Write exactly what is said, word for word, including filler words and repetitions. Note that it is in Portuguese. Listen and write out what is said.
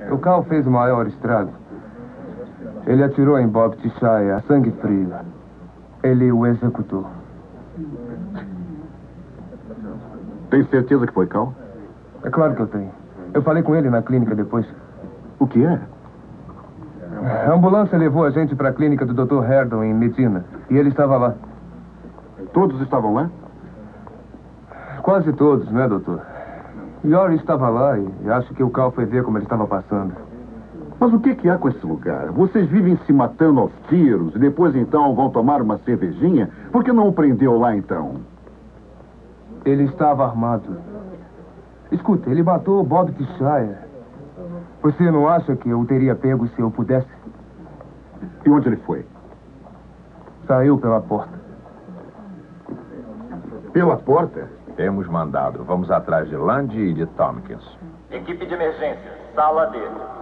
O Cal fez o maior estrago. Ele atirou em Bob Tishai a sangue frio. Ele o executou. Tem certeza que foi Cal? É claro que eu tenho. Eu falei com ele na clínica depois. O que é? A ambulância levou a gente para a clínica do doutor Herdon em Medina. E ele estava lá. Todos estavam lá? Quase todos, né, doutor? Yori estava lá e acho que o Cal foi ver como ele estava passando. Mas o que que há com esse lugar? Vocês vivem se matando aos tiros e depois então vão tomar uma cervejinha? Por que não o prendeu lá então? Ele estava armado. Escuta, ele matou o Bob Tishai. Você não acha que eu o teria pego se eu pudesse? E onde ele foi? Saiu pela porta. Pela porta? Temos mandado. Vamos atrás de Landy e de Tompkins. Equipe de emergência, sala D.